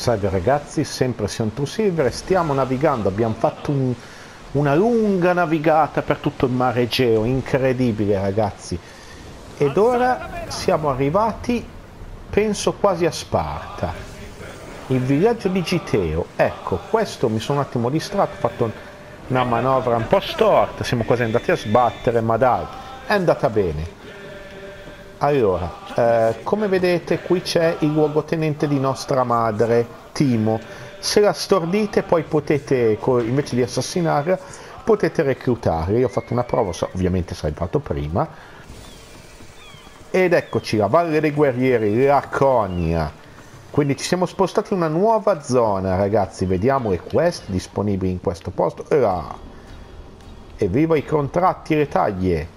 Salve ragazzi, sempre Sion True Silver, stiamo navigando, abbiamo fatto una lunga navigata per tutto il mare Egeo, incredibile ragazzi. Ed ora siamo arrivati, penso quasi a Sparta, il villaggio di Giteo. Ecco, questo mi sono un attimo distratto, ho fatto una manovra un po' storta, siamo quasi andati a sbattere, ma dai, è andata bene. Allora, come vedete qui c'è il luogotenente di nostra madre, Timo. Se la stordite poi potete, invece di assassinarla, potete reclutarla. Io ho fatto una prova, ovviamente salvato prima. Ed eccoci, la Valle dei Guerrieri, Laconia. Quindi ci siamo spostati in una nuova zona, ragazzi. Vediamo le quest disponibili in questo posto. Evviva i contratti e le taglie!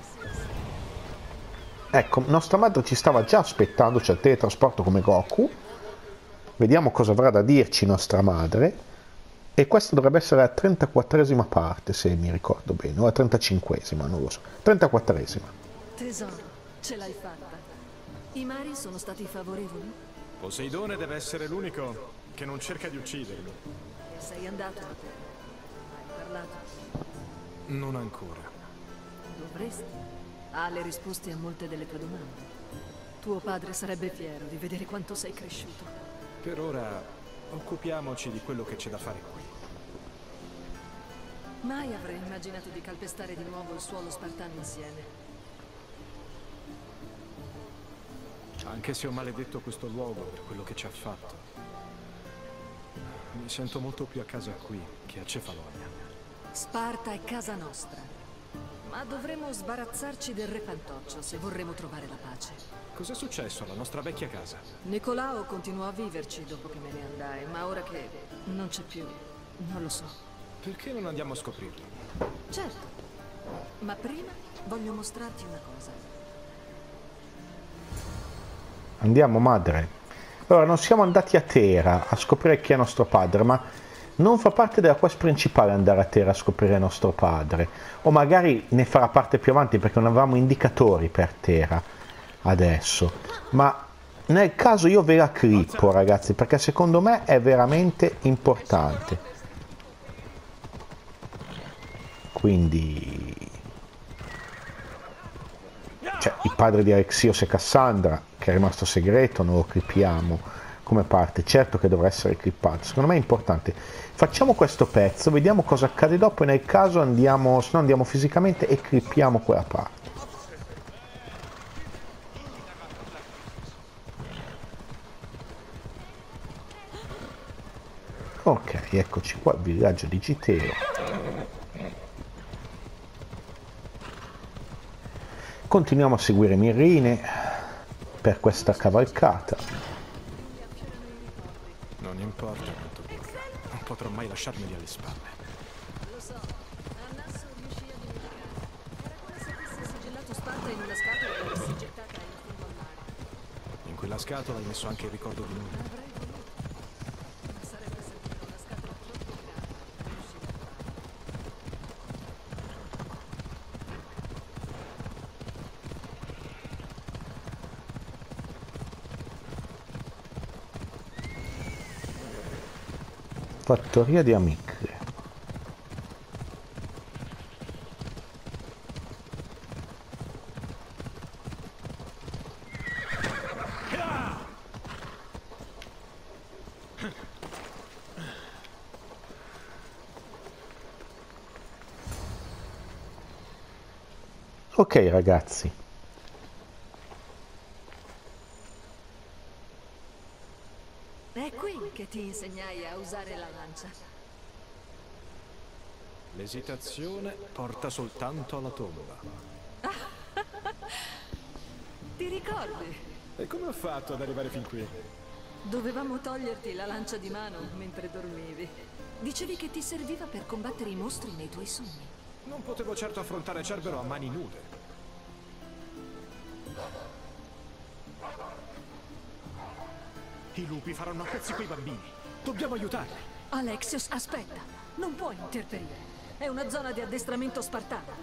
Ecco, nostra madre ci stava già aspettando, c'è il teletrasporto come Goku. Vediamo cosa avrà da dirci nostra madre. E questa dovrebbe essere la 34esima parte, se mi ricordo bene, o la 35esima, non lo so. 34esima. Tesoro, ce l'hai fatta. I mari sono stati favorevoli? Poseidone deve essere l'unico che non cerca di uccidermi. E sei andato? Hai parlato? Non ancora. Dovresti. Ha le risposte a molte delle tue domande. Tuo padre sarebbe fiero di vedere quanto sei cresciuto. Per ora occupiamoci di quello che c'è da fare qui. Mai avrei immaginato di calpestare di nuovo il suolo spartano insieme. Anche se ho maledetto questo luogo per quello che ci ha fatto, mi sento molto più a casa qui che a Cefalonia. Sparta è casa nostra. Ma dovremo sbarazzarci del re Fantoccio se vorremmo trovare la pace. Cos'è successo alla nostra vecchia casa? Nicolao continuò a viverci dopo che me ne andai, ma ora che non c'è più, non lo so. Perché non andiamo a scoprirlo? Certo, ma prima voglio mostrarti una cosa. Andiamo madre. Allora, non siamo andati a Tera a scoprire chi è nostro padre, ma non fa parte della quest principale andare a Tera a scoprire nostro padre, o magari ne farà parte più avanti perché non avevamo indicatori per Tera adesso, ma nel caso io ve la clippo ragazzi perché secondo me è veramente importante. Quindi cioè il padre di Alexios e Cassandra che è rimasto segreto non lo clippiamo come parte, certo che dovrà essere clippato, secondo me è importante. Facciamo questo pezzo, vediamo cosa accade dopo e nel caso andiamo, se no andiamo fisicamente e clippiamo quella parte. Ok, eccoci qua, villaggio di Giteo. Continuiamo a seguire Mirrine per questa cavalcata. Non importa quanto corra, non potrò mai lasciarmeli alle spalle. Lo so, Annasso riuscì a dimenticare. Era come se avesse sigillato Sparta in una scatola e l'avesse gettata in fondo al mare. In quella scatola hai messo anche il ricordo di noi. Avrei voluto, ma sarebbe servita una scatola troppo grande per riuscire a farlo. Fattoria di Amicle. Ok ragazzi. È qui che ti insegnai a usare la lancia. L'esitazione porta soltanto alla tomba. Ti ricordi? E come ho fatto ad arrivare fin qui? Dovevamo toglierti la lancia di mano mentre dormivi. Dicevi che ti serviva per combattere i mostri nei tuoi sogni. Non potevo certo affrontare Cerbero a mani nude. I lupi faranno a pezzi quei bambini. Dobbiamo aiutarli. Alexios, aspetta. Non puoi interferire. È una zona di addestramento spartano.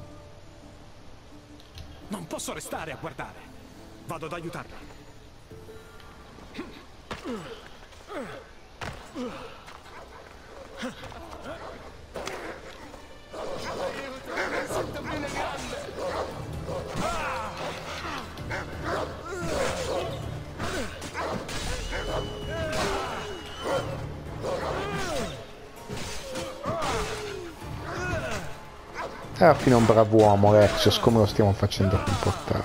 Non posso restare a guardare. Vado ad aiutarli. Alla fine è un bravo uomo, Alexios, come lo stiamo facendo comportare.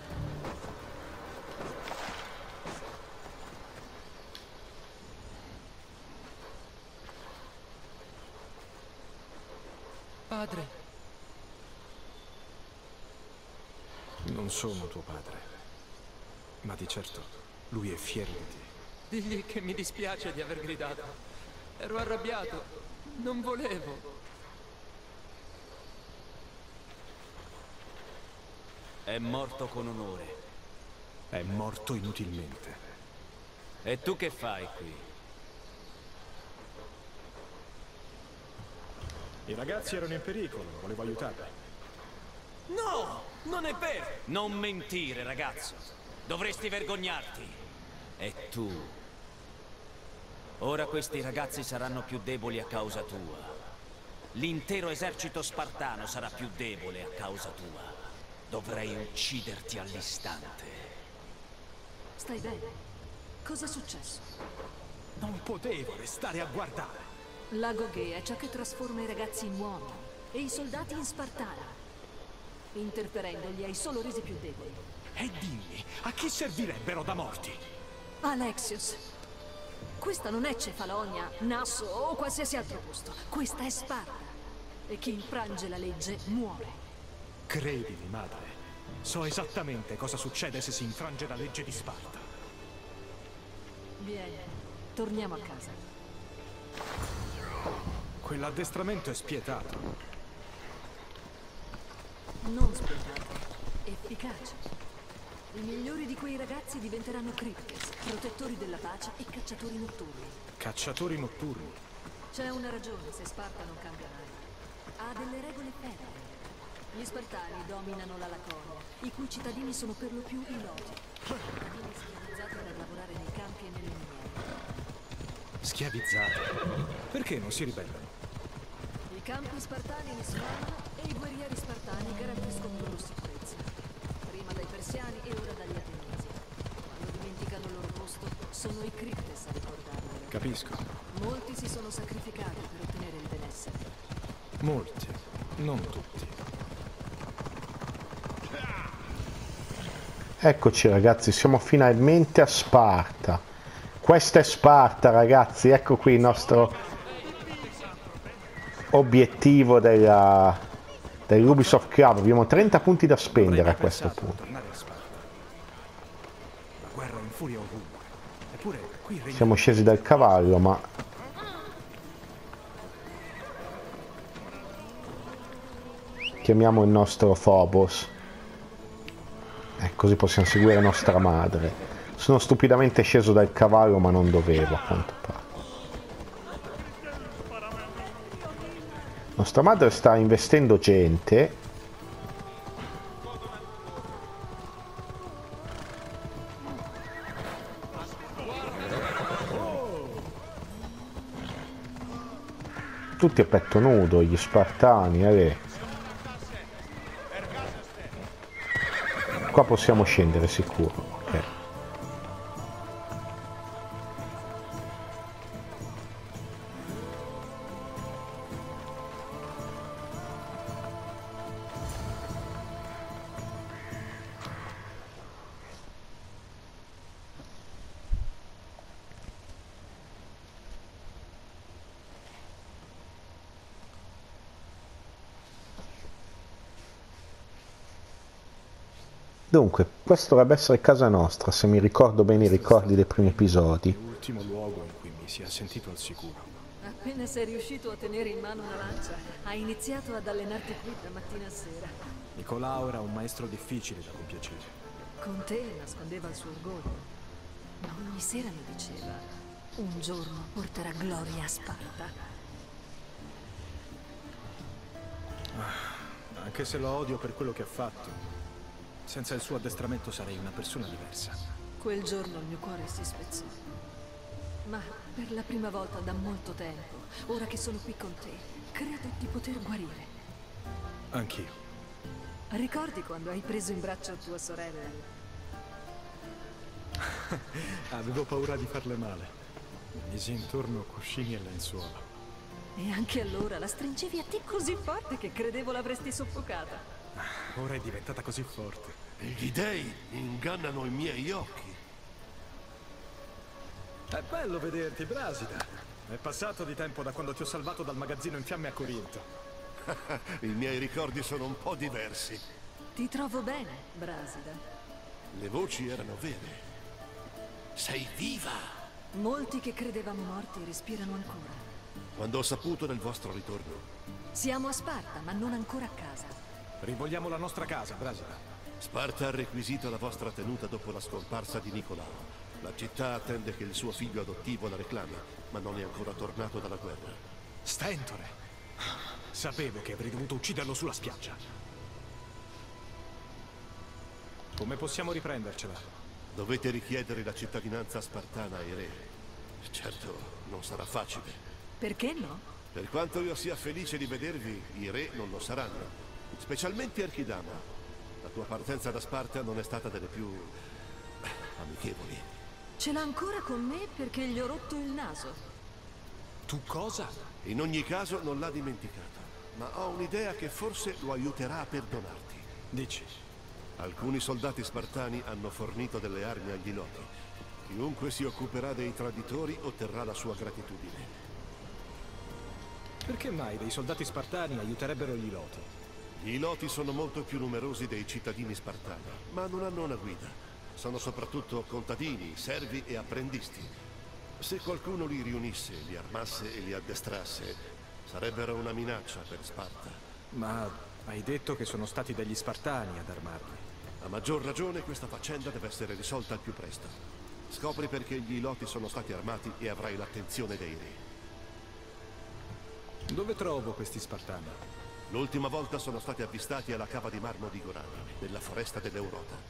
Padre. Non sono tuo padre, ma di certo lui è fiero di te. Digli che mi dispiace di aver gridato. Ero arrabbiato. Non volevo. È morto con onore. È morto inutilmente. E tu che fai qui? I ragazzi erano in pericolo, volevo aiutarli. No! Non è vero! Non mentire, ragazzo. Dovresti vergognarti. E tu? Ora questi ragazzi saranno più deboli a causa tua. L'intero esercito spartano sarà più debole a causa tua. Dovrei ucciderti all'istante. Stai bene? Cosa è successo? Non potevo restare a guardare. L'ago Gay è ciò che trasforma i ragazzi in uomini e i soldati in spartani. Interferendo li hai solo resi più deboli. E dimmi, a chi servirebbero da morti? Alexios, questa non è Cefalonia, Nasso o qualsiasi altro posto. Questa è Sparta. E chi infrange la legge muore. Credimi, madre. So esattamente cosa succede se si infrange la legge di Sparta. Vieni, torniamo a casa. Quell'addestramento è spietato. Non spietato, efficace. I migliori di quei ragazzi diventeranno Cryptes, protettori della pace e cacciatori notturni. Cacciatori notturni. C'è una ragione se Sparta non cambia mai. Ha delle regole ferree. Gli Spartani dominano la Laconia, i cui cittadini sono per lo più i Loti. Cittadini schiavizzati per lavorare nei campi e nelle miniere. Schiavizzati? Perché non si ribellano? I campi spartani li sfamano e i guerrieri spartani garantiscono loro sicurezza. Prima dai persiani e ora dagli ateniesi. Quando dimenticano il loro posto, sono i Cryptes a ricordarlo. Capisco. Molti si sono sacrificati per ottenere il benessere. Molti, non tutti. Eccoci ragazzi, siamo finalmente a Sparta. Questa è Sparta ragazzi, ecco qui il nostro obiettivo dell'Ubisoft Club. Abbiamo 30 punti da spendere a questo punto. La guerra infuria ovunque. Eppure qui regna... Siamo scesi dal cavallo, ma... chiamiamo il nostro Phobos. Così possiamo seguire nostra madre. Sono stupidamente sceso dal cavallo, ma non dovevo, a quanto pare. Nostra madre sta investendo gente. Tutti a petto nudo, gli spartani, Qua possiamo scendere sicuro, ok. Dunque, questo dovrebbe essere casa nostra, se mi ricordo bene i ricordi dei primi episodi. L'ultimo luogo in cui mi sia sentito al sicuro. Appena sei riuscito a tenere in mano una lancia, hai iniziato ad allenarti qui da mattina a sera. Nicolao era un maestro difficile da compiacere. Con te nascondeva il suo orgoglio. Ma ogni sera mi diceva, un giorno porterà gloria a Sparta. Anche se lo odio per quello che ha fatto, senza il suo addestramento sarei una persona diversa. Quel giorno il mio cuore si spezzò. Ma per la prima volta da molto tempo, ora che sono qui con te, credo di poter guarire. Anch'io. Ricordi quando hai preso in braccio tua sorella? Avevo paura di farle male. Misi intorno cuscini e lenzuola. E anche allora la stringevi a te così forte che credevo l'avresti soffocata. Ora è diventata così forte. Gli dei ingannano i miei occhi. È bello vederti, Brasida. È passato di tempo da quando ti ho salvato dal magazzino in fiamme a Corinto. I miei ricordi sono un po' diversi. Ti trovo bene, Brasida. Le voci erano vere. Sei viva! Molti che credevamo morti respirano ancora. Quando ho saputo del vostro ritorno. Siamo a Sparta, ma non ancora a casa. Rivogliamo la nostra casa, Brasida. Sparta ha requisito la vostra tenuta dopo la scomparsa di Nicolao. La città attende che il suo figlio adottivo la reclami, ma non è ancora tornato dalla guerra. Stentore! Sapevo che avrei dovuto ucciderlo sulla spiaggia. Come possiamo riprendercela? Dovete richiedere la cittadinanza spartana ai re. Certo, non sarà facile. Perché no? Per quanto io sia felice di vedervi, i re non lo saranno. Specialmente Archidama. La tua partenza da Sparta non è stata delle più amichevoli. Ce l'ha ancora con me perché gli ho rotto il naso. Tu cosa? In ogni caso non l'ha dimenticata, ma ho un'idea che forse lo aiuterà a perdonarti. Dici? Alcuni soldati spartani hanno fornito delle armi agli Iloti. Chiunque si occuperà dei traditori otterrà la sua gratitudine. Perché mai dei soldati spartani aiuterebbero gli Iloti? Gli Iloti sono molto più numerosi dei cittadini spartani, ma non hanno una guida. Sono soprattutto contadini, servi e apprendisti. Se qualcuno li riunisse, li armasse e li addestrasse, sarebbero una minaccia per Sparta. Ma hai detto che sono stati degli spartani ad armarli. A maggior ragione questa faccenda deve essere risolta al più presto. Scopri perché gli Iloti sono stati armati e avrai l'attenzione dei re. Dove trovo questi spartani? L'ultima volta sono stati avvistati alla cava di marmo di Gorani, nella foresta dell'Eurota.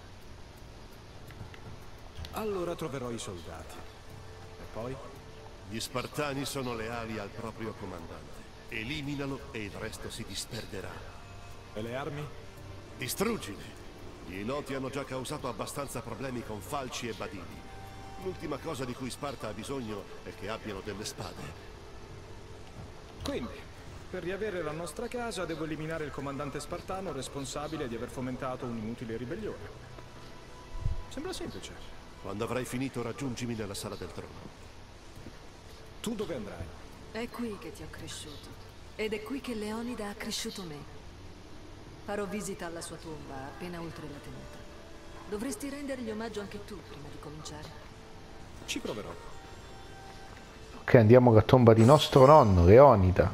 Allora troverò i soldati. E poi? Gli spartani sono leali al proprio comandante. Eliminalo e il resto si disperderà. E le armi? Distruggili! Gli Iloti hanno già causato abbastanza problemi con falci e badili. L'ultima cosa di cui Sparta ha bisogno è che abbiano delle spade. Quindi, per riavere la nostra casa devo eliminare il comandante spartano responsabile di aver fomentato un'inutile ribellione. Sembra semplice. Quando avrai finito raggiungimi nella sala del trono. Tu dove andrai? È qui che ti ho cresciuto. Ed è qui che Leonida ha cresciuto me. Farò visita alla sua tomba appena oltre la tenuta. Dovresti rendergli omaggio anche tu prima di cominciare. Ci proverò. Ok, andiamo alla tomba di nostro nonno, Leonida.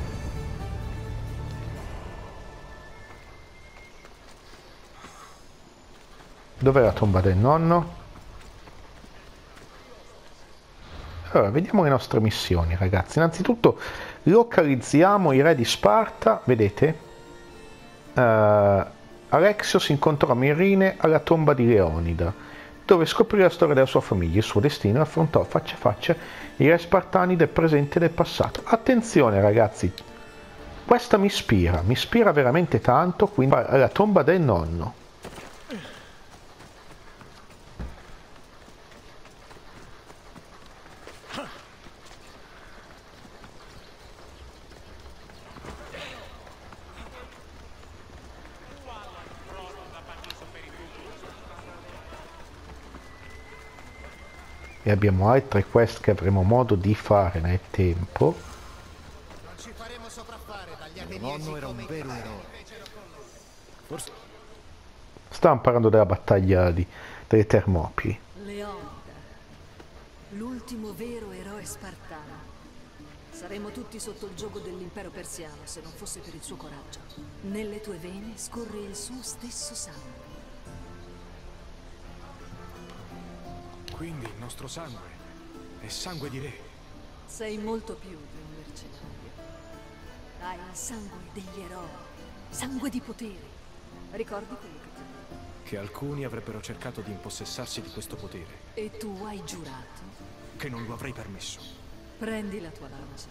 Dov'è la tomba del nonno? Allora, vediamo le nostre missioni, ragazzi. Innanzitutto localizziamo i re di Sparta, vedete? Alexios incontrò Mirine alla tomba di Leonida, dove scoprì la storia della sua famiglia, il suo destino, e affrontò faccia a faccia i re spartani del presente e del passato. Attenzione, ragazzi, questa mi ispira veramente tanto, quindi alla tomba del nonno. E abbiamo altre quest che avremo modo di fare nel tempo. Non ci faremo sopraffare dagli ateniesi. Nonno era un vero eroe. Forse... Stavamo parlando della battaglia delle Termopili. Leonida, l'ultimo vero eroe spartano. Saremmo tutti sotto il giogo dell'impero persiano se non fosse per il suo coraggio. Nelle tue vene scorre il suo stesso sangue. Quindi il nostro sangue è sangue di re. Sei molto più di un mercenario. Hai il sangue degli eroi, sangue di potere. Ricordi quello che ti ho detto? Che alcuni avrebbero cercato di impossessarsi di questo potere. E tu hai giurato che non lo avrei permesso. Prendi la tua lancia.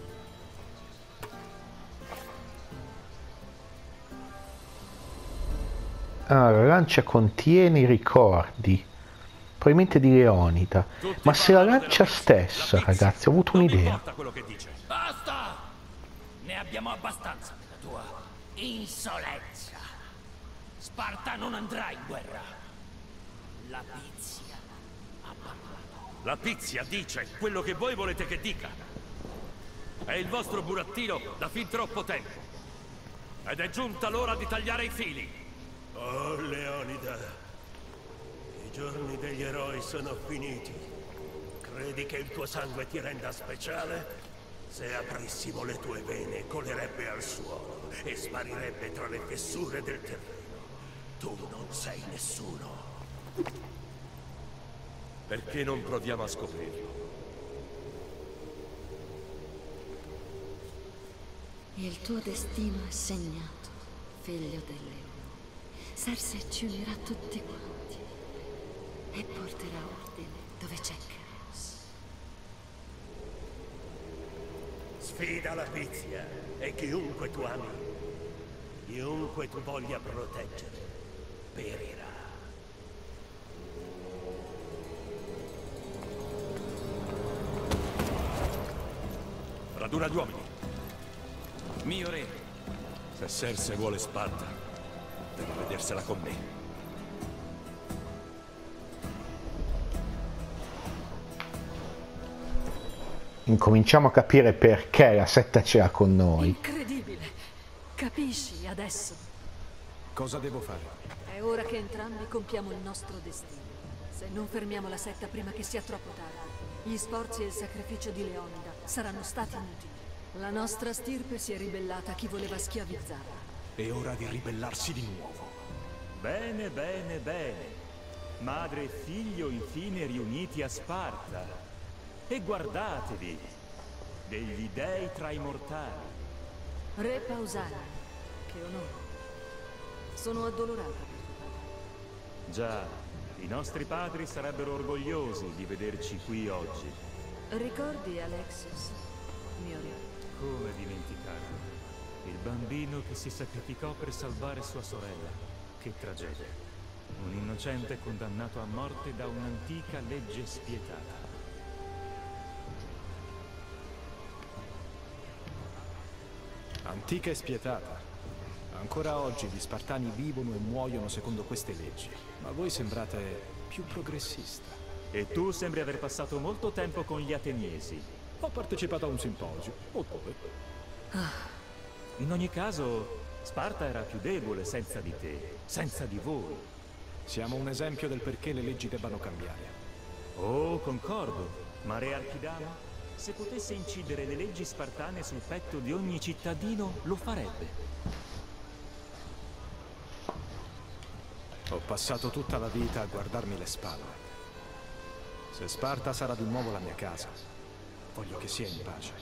Allora, la lancia contiene i ricordi, probabilmente di Leonida. Ma se la lancia stessa, ragazzi, ho avuto un'idea. Basta! Ne abbiamo abbastanza della tua insolenza. Sparta non andrà in guerra. La Pizia ha parlato. La Pizia dice quello che voi volete che dica. È il vostro burattino da fin troppo tempo. Ed è giunta l'ora di tagliare i fili. Oh, Leonida. I giorni degli eroi sono finiti. Credi che il tuo sangue ti renda speciale? Se aprissimo le tue vene, colerebbe al suolo e sparirebbe tra le fessure del terreno. Tu non sei nessuno. Perché non proviamo a scoprirlo? Il tuo destino è segnato, figlio del leone. Cersei ci unirà tutti quanti e porterà ordine dove c'è caos. Sfida la Pizia e chiunque tu ami, chiunque tu voglia proteggere, perirà. Raduna gli uomini. Mio re. Se Cersei vuole Sparta, deve vedersela con me. Incominciamo a capire perché la setta ce l'ha con noi. Incredibile. Capisci adesso? Cosa devo fare? È ora che entrambi compiamo il nostro destino. Se non fermiamo la setta prima che sia troppo tardi, gli sforzi e il sacrificio di Leonida saranno stati inutili. La nostra stirpe si è ribellata a chi voleva schiavizzarla. È ora di ribellarsi di nuovo. Bene, bene, bene. Madre e figlio infine riuniti a Sparta. E guardatevi, degli dei tra i mortali. Re Pausania, che onore. Sono addolorata. Già, i nostri padri sarebbero orgogliosi di vederci qui oggi. Ricordi Alexios, mio re? Come dimenticarlo? Il bambino che si sacrificò per salvare sua sorella. Che tragedia. Un innocente condannato a morte da un'antica legge spietata. Antica e spietata. Ancora oggi gli Spartani vivono e muoiono secondo queste leggi, ma voi sembrate più progressista. E tu sembri aver passato molto tempo con gli ateniesi. Ho partecipato a un simposio, o dove? In ogni caso, Sparta era più debole senza di te, senza di voi. Siamo un esempio del perché le leggi debbano cambiare. Oh, concordo. Ma Re Archidamo, se potesse incidere le leggi spartane sul petto di ogni cittadino, lo farebbe. Ho passato tutta la vita a guardarmi le spalle. Se Sparta sarà di nuovo la mia casa, voglio che sia in pace.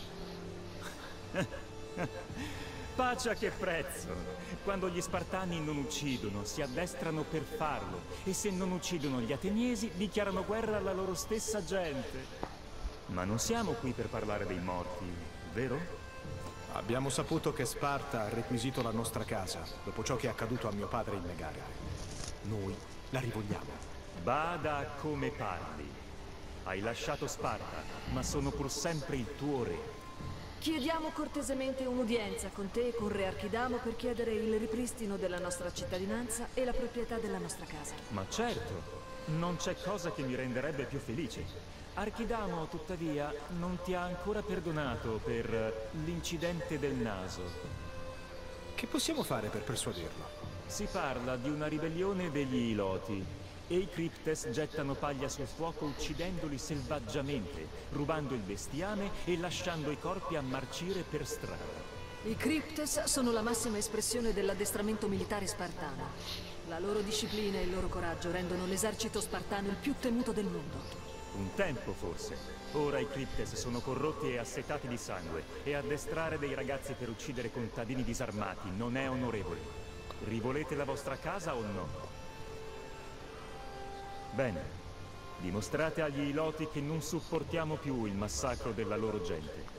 Pace a che prezzo? Quando gli Spartani non uccidono, si addestrano per farlo. E se non uccidono gli ateniesi, dichiarano guerra alla loro stessa gente. Ma non siamo qui per parlare dei morti, vero? Abbiamo saputo che Sparta ha requisito la nostra casa, dopo ciò che è accaduto a mio padre in Megaria. Noi la rivogliamo. Bada a come parli. Hai lasciato Sparta, ma sono pur sempre il tuo re. Chiediamo cortesemente un'udienza con te e con Re Archidamo per chiedere il ripristino della nostra cittadinanza e la proprietà della nostra casa. Ma certo, non c'è cosa che mi renderebbe più felice. Archidamo, tuttavia, non ti ha ancora perdonato per l'incidente del naso. Che possiamo fare per persuaderlo? Si parla di una ribellione degli Iloti e i Cryptes gettano paglia sul fuoco uccidendoli selvaggiamente, rubando il bestiame e lasciando i corpi a marcire per strada. I Cryptes sono la massima espressione dell'addestramento militare spartano. La loro disciplina e il loro coraggio rendono l'esercito spartano il più temuto del mondo. Un tempo forse. Ora i Cryptes sono corrotti e assetati di sangue e addestrare dei ragazzi per uccidere contadini disarmati non è onorevole. Rivolete la vostra casa o no? Bene. Dimostrate agli Iloti che non sopportiamo più il massacro della loro gente.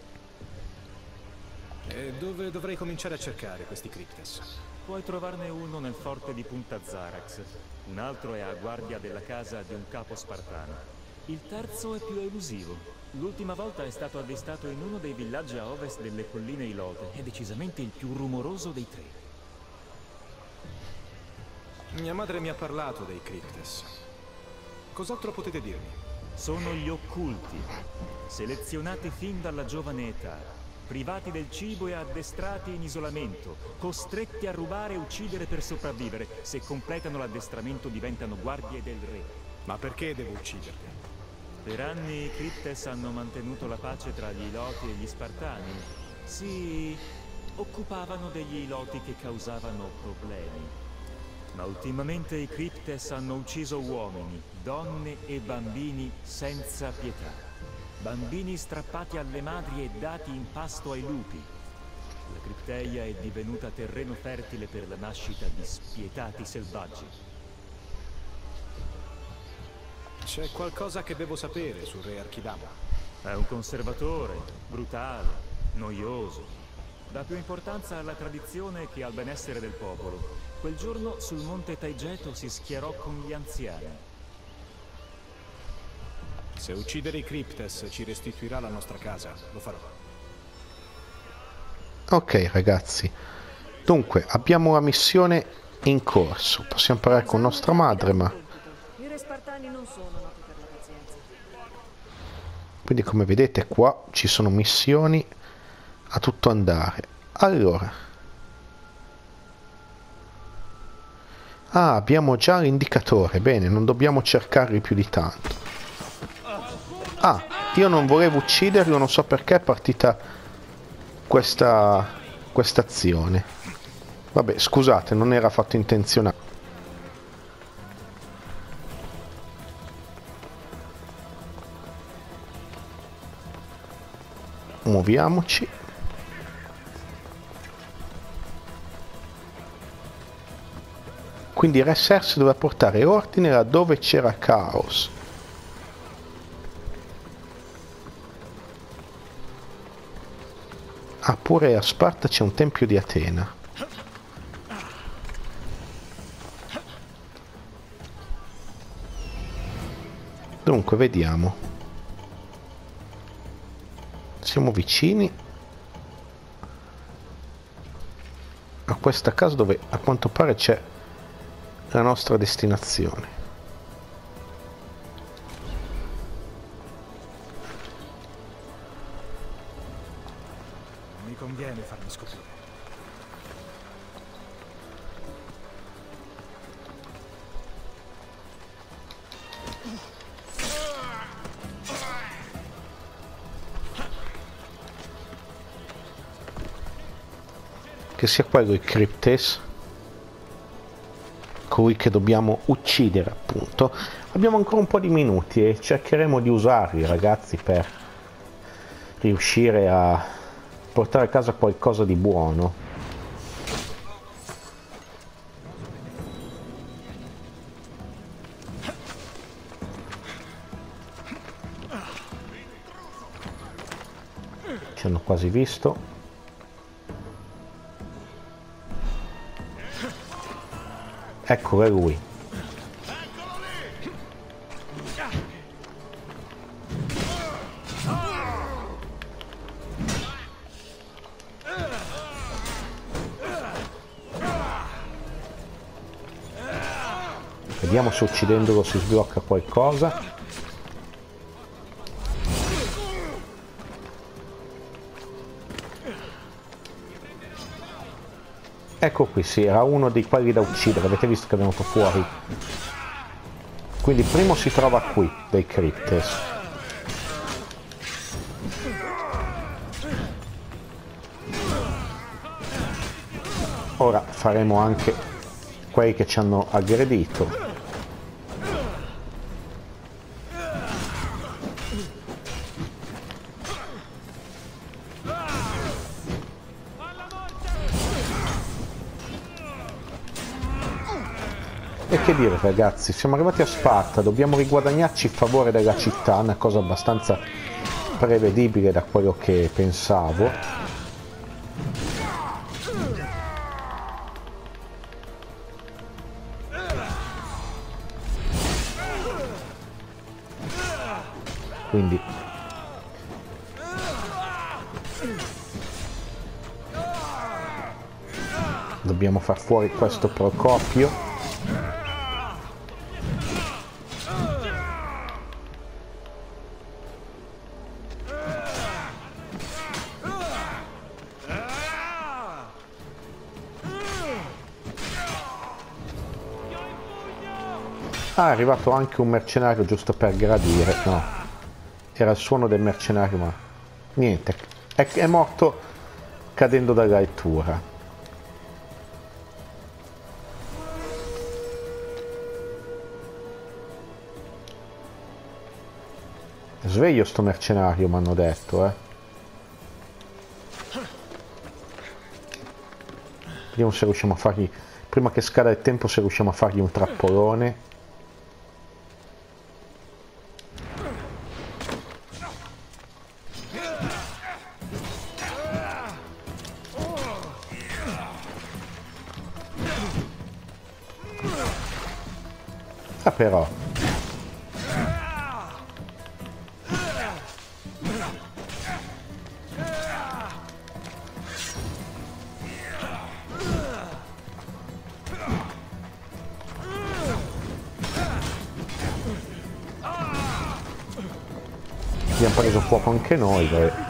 E dove dovrei cominciare a cercare questi Cryptes? Puoi trovarne uno nel forte di Punta Zarax, un altro è a guardia della casa di un capo spartano. Il terzo è più elusivo. L'ultima volta è stato avvistato in uno dei villaggi a ovest delle colline Ilote. È decisamente il più rumoroso dei tre. Mia madre mi ha parlato dei Cryptes. Cos'altro potete dirmi? Sono gli occulti, selezionati fin dalla giovane età. Privati del cibo e addestrati in isolamento, costretti a rubare e uccidere per sopravvivere. Se completano l'addestramento diventano guardie del re. Ma perché devo ucciderli? Per anni i Cryptes hanno mantenuto la pace tra gli Iloti e gli Spartani. Si occupavano degli Iloti che causavano problemi. Ma ultimamente i Cryptes hanno ucciso uomini, donne e bambini senza pietà. Bambini strappati alle madri e dati in pasto ai lupi. La Crypteia è divenuta terreno fertile per la nascita di spietati selvaggi. C'è qualcosa che devo sapere sul re Archidamo. È un conservatore, brutale, noioso. Dà più importanza alla tradizione che al benessere del popolo. Quel giorno sul monte Taigeto si schierò con gli anziani. Se uccidere i Cryptes ci restituirà la nostra casa, lo farò. Ok ragazzi, dunque abbiamo la missione in corso. Possiamo parlare con nostra madre, ma I re spartani non sono noti per la pazienza. quindi come vedete qua ci sono missioni a tutto andare. Allora, abbiamo già l'indicatore, bene, non dobbiamo cercarli più di tanto. Io non volevo ucciderlo, non so perché è partita questa azione. Vabbè, scusate, non era fatto intenzionale. Muoviamoci. Quindi Re Serse doveva portare ordine laddove c'era caos. Pure a Sparta c'è un tempio di Atena. Dunque, vediamo. Siamo vicini a questa casa dove a quanto pare c'è la nostra destinazione. Conviene farmi scoprire. Che sia quello il Cryptes, colui che dobbiamo uccidere appunto. Abbiamo ancora un po' di minuti e cercheremo di usarli ragazzi per riuscire a portare a casa qualcosa di buono. Ci hanno quasi visto. Eccolo, è lui. Vediamo se uccidendolo si sblocca qualcosa. Ecco qui, sì, era uno dei quelli da uccidere, avete visto che è venuto fuori. Quindi il primo si trova qui, dei Cryptes. Ora faremo anche quelli che ci hanno aggredito. E che dire ragazzi, siamo arrivati a Sparta, dobbiamo riguadagnarci il favore della città, una cosa abbastanza prevedibile da quello che pensavo. Quindi dobbiamo far fuori questo Procopio. Ah, è arrivato anche un mercenario giusto per gradire. No, era il suono del mercenario, ma niente, è morto cadendo dall'altura. Sveglio sto mercenario, mi hanno detto, Vediamo se riusciamo a fargli, prima che scada il tempo, se riusciamo a fargli un trappolone. Ah, però abbiamo preso fuoco anche noi, beh.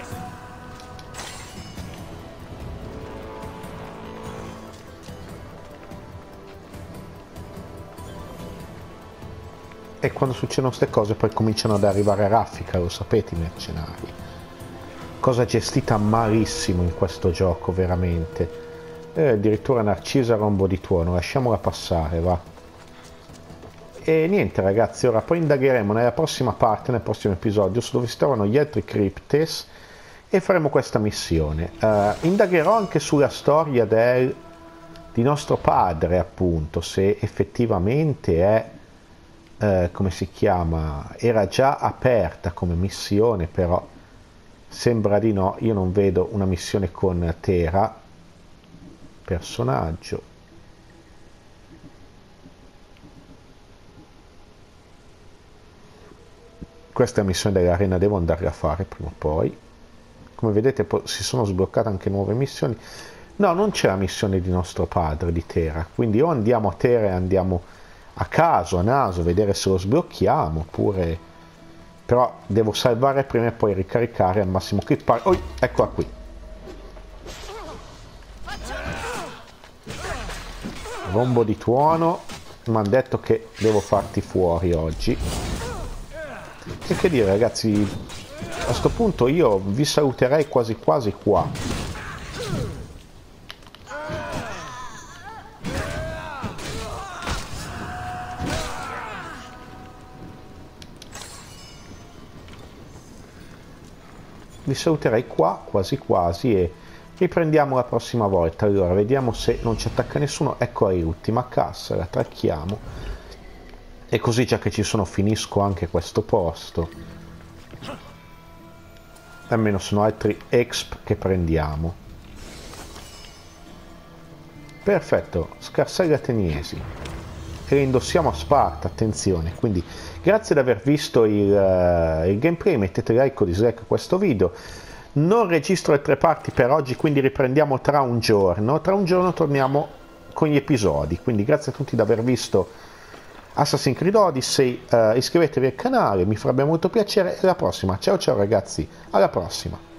E quando succedono queste cose poi cominciano ad arrivare a raffica, lo sapete i mercenari. Cosa gestita malissimo in questo gioco, veramente. Addirittura Narcisa rombo di tuono, lasciamola passare, va. E niente ragazzi, ora poi indagheremo nella prossima parte, nel prossimo episodio, su dove si trovano gli altri Cryptes e faremo questa missione. Indagherò anche sulla storia di nostro padre, appunto, se effettivamente è... come si chiama, era già aperta come missione, però sembra di no. Io non vedo una missione con Tera, personaggio. Questa è la missione dell'arena, devo andarla a fare prima o poi. Come vedete si sono sbloccate anche nuove missioni. No, non c'è la missione di nostro padre, di Tera, quindi o andiamo a Tera e andiamo a caso, a naso, vedere se lo sblocchiamo, oppure... però devo salvare prima e poi ricaricare al massimo clip. Oh, eccola qui. Rombo di tuono, mi hanno detto che devo farti fuori oggi. E che dire ragazzi, a sto punto io vi saluterei quasi quasi qua. Vi saluterei qua quasi quasi e riprendiamo la prossima volta. Allora vediamo se non ci attacca nessuno. Ecco l'ultima cassa, la tracchiamo e così, già che ci sono, finisco anche questo posto. Almeno sono altri exp che prendiamo. Perfetto, scarsegli ateniesi e li indossiamo a Sparta, attenzione. Quindi grazie di aver visto il gameplay, mettete like o dislike a questo video. Non registro le 3 parti per oggi, quindi riprendiamo tra un giorno. Tra un giorno torniamo con gli episodi, quindi grazie a tutti di aver visto Assassin's Creed Odyssey. Iscrivetevi al canale, mi farebbe molto piacere. Alla prossima, ciao ciao ragazzi, alla prossima.